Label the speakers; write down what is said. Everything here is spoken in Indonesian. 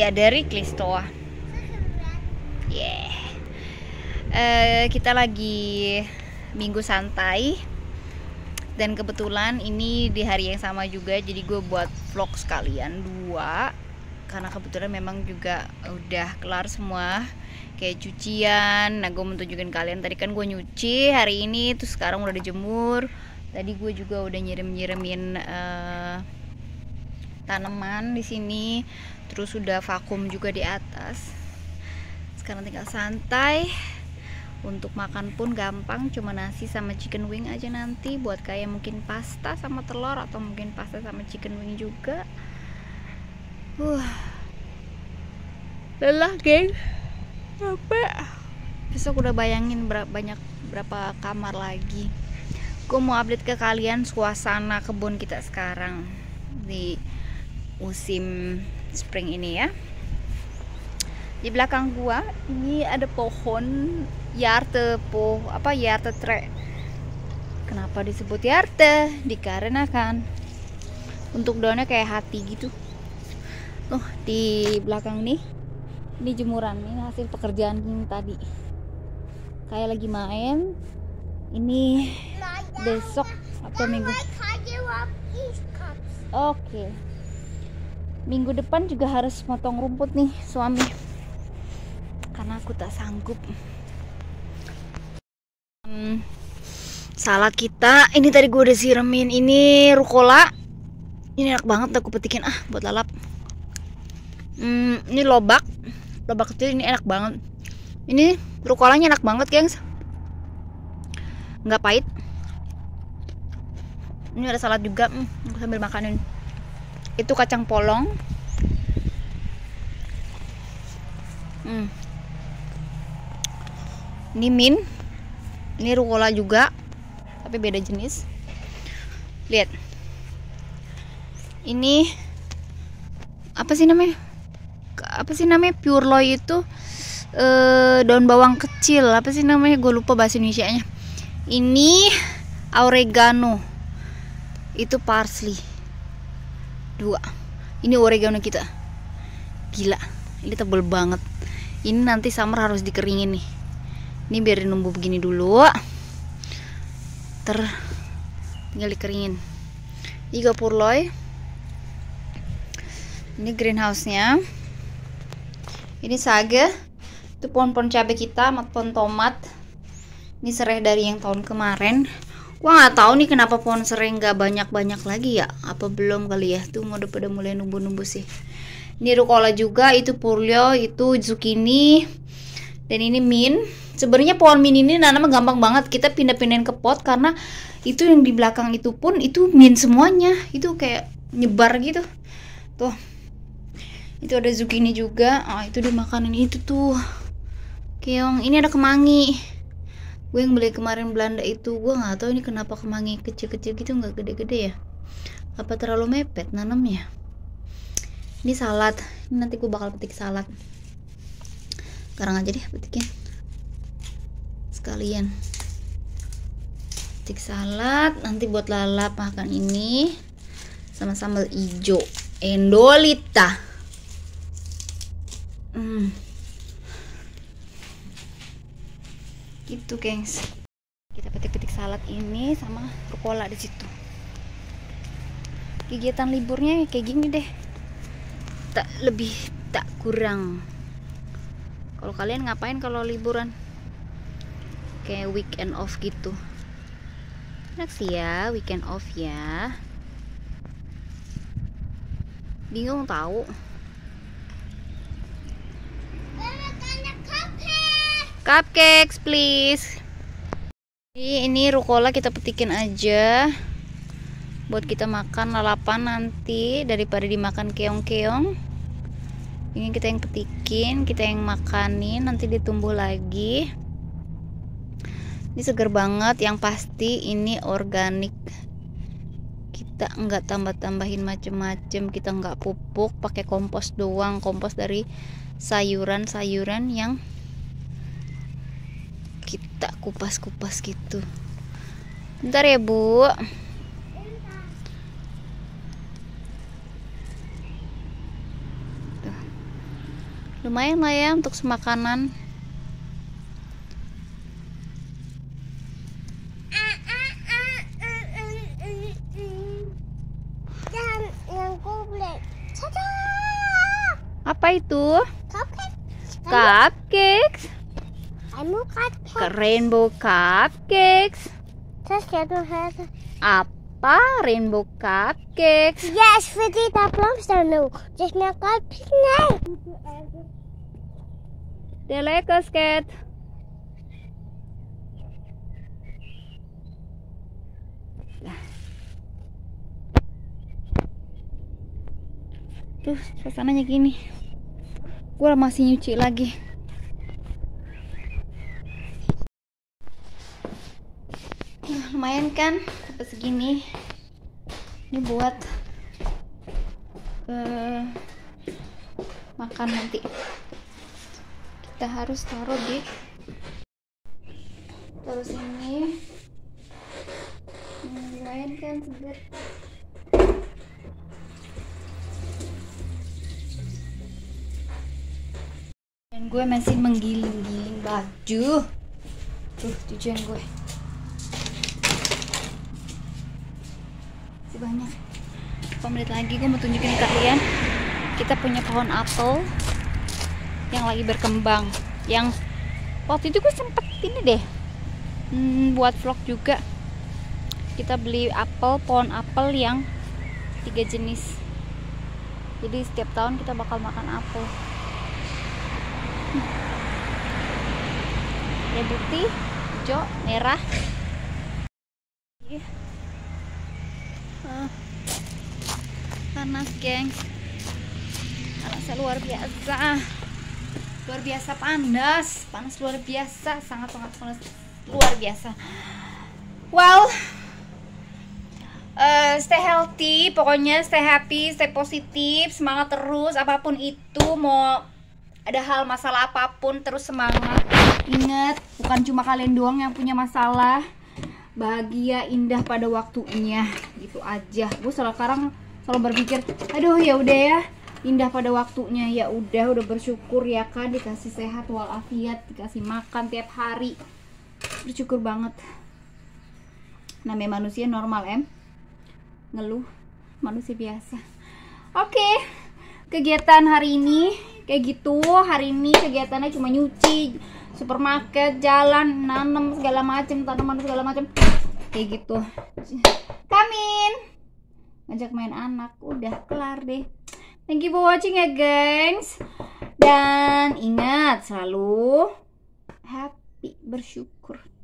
Speaker 1: Iya, dari Klistoa. Kita lagi minggu santai. Dan kebetulan ini di hari yang sama juga, jadi gue buat vlog sekalian 2. Karena kebetulan memang juga udah kelar semua, kayak cucian. Nah, gue mau tunjukin kalian, tadi kan gue nyuci hari ini, terus sekarang udah dijemur. Tadi gue juga udah nyiremin tanaman di sini, terus udah vakum juga di atas. Sekarang tinggal santai. Untuk makan pun gampang, cuma nasi sama chicken wing aja nanti, buat kayak mungkin pasta sama telur, atau mungkin pasta sama chicken wing juga. Lelah geng, capek. Besok udah bayangin berapa kamar lagi. Gue mau update ke kalian suasana kebun kita sekarang di musim spring ini ya. Di belakang gua ini ada pohon yarte tre. Kenapa disebut yarte? Dikarenakan untuk daunnya kayak hati gitu. Di belakang nih, ini jemuran, ini hasil pekerjaan ini tadi. Kayak lagi main. Ini besok atau minggu. Oke. Minggu depan juga harus motong rumput nih suami, karena aku tak sanggup. Salad kita ini tadi gue udah siramin. Ini rucola, ini enak banget, aku petikin buat lalap. Ini lobak kecil, ini enak banget. Ini rucolanya enak banget gengs, nggak pahit. Ini ada salad juga, aku sambil makanin. Itu kacang polong. Ini mint. Ini rucola juga, tapi beda jenis. Lihat. Ini apa sih namanya? Pure loy itu daun bawang kecil. Apa sih namanya? Gue lupa bahasa Indonesianya. Ini oregano. Itu parsley. 2. Ini oregano kita. Gila, ini tebel banget. Ini nanti summer harus dikeringin nih. Ini biarin numbuh begini dulu. Tinggal dikeringin. Ini purloy. Ini greenhouse-nya. Ini sage. Itu pohon-pohon cabai kita, sama pohon tomat. Ini serai dari yang tahun kemarin. Wah, nggak tahu nih kenapa pohon serai nggak banyak lagi ya? Apa belum kali ya? Tuh udah pada mulai numbuh-numbuh sih. Ini rucola juga, itu purlio, itu zucchini, dan ini mint. Sebenarnya pohon mint ini nanamnya gampang banget. Kita pindah-pindahin ke pot, karena itu yang di belakang itu pun itu mint semuanya. Itu kayak nyebar gitu. Tuh. Itu ada zucchini juga. Itu dimakanin itu tuh. Keong, ini ada kemangi. Gue yang beli kemarin Belanda itu, gue nggak tahu ini kenapa kemangi kecil-kecil gitu, nggak gede-gede ya. Apa terlalu mepet nanamnya? Ini salad. Ini nanti gue bakal petik salad. Sekarang aja deh petikin. Sekalian petik salad, nanti buat lalap makan ini sama sambal hijau endolita. Gitu gengs, kita petik-petik salad ini sama rucola di situ. Kegiatan liburnya kayak gini deh, tak lebih tak kurang. Kalau kalian ngapain kalau liburan? Kayak weekend off gitu. Enak sih ya weekend off ya. Bingung tahu. Cupcakes please. Ini rucola kita petikin aja buat kita makan lalapan nanti, daripada dimakan keong-keong. Ini kita yang petikin, kita yang makanin, nanti ditumbuh lagi. Ini seger banget, yang pasti ini organik. Kita nggak tambah-tambahin macem-macem, kita nggak pupuk, pakai kompos doang, kompos dari sayuran-sayuran yang kita kupas-kupas gitu. Bentar ya Bu. Lumayan lah ya untuk semakanan.
Speaker 2: Dan yang kublek. Tada!
Speaker 1: Apa itu?
Speaker 2: Cupcake.
Speaker 1: Cupcakes.
Speaker 2: Kamu cupcake.
Speaker 1: Rainbow cupcakes.
Speaker 2: Terus jatuh hati.
Speaker 1: Apa rainbow cupcakes?
Speaker 2: Yes, fordi der er blomster nu. Det smager godt. Nej.
Speaker 1: Det er lekker, skat. Tuh, suasananya gini. Gue masih nyuci lagi. Nah, lumayan kan dapat segini. Ini buat makan nanti. Kita harus taruh di terus ini. Lumayan kan segar. Dan gue masih menggiling-giling baju. Tuh, cucian gue masih banyak. 5 menit lagi gue mau tunjukin ke kalian. Kita punya pohon apel yang lagi berkembang. Yang waktu itu gue sempet ini deh buat vlog juga. Kita beli pohon apel yang 3 jenis. Jadi setiap tahun kita bakal makan apel. Ya putih, hijau, merah. Panas, gengs. Panasnya luar biasa. Luar biasa panas. Panas luar biasa, sangat-sangat panas luar biasa. Well, stay healthy, pokoknya stay happy, stay positif, semangat terus, apapun itu, mau ada hal masalah apapun terus semangat. Ingat, bukan cuma kalian doang yang punya masalah. Bahagia indah pada waktunya, gitu aja. Gue sekarang selalu berpikir, aduh ya udah ya, indah pada waktunya. Ya udah bersyukur ya kan, dikasih sehat walafiat, dikasih makan tiap hari. Bersyukur banget. Namanya manusia normal ngeluh, manusia biasa. Oke, kegiatan hari ini kayak gitu. Hari ini kegiatannya cuma nyuci, supermarket, jalan, nanam segala macam, tanaman segala macam kayak gitu. Kamin ngajak main anak, udah kelar deh. Thank you for watching ya gengs. Dan ingat selalu happy, bersyukur.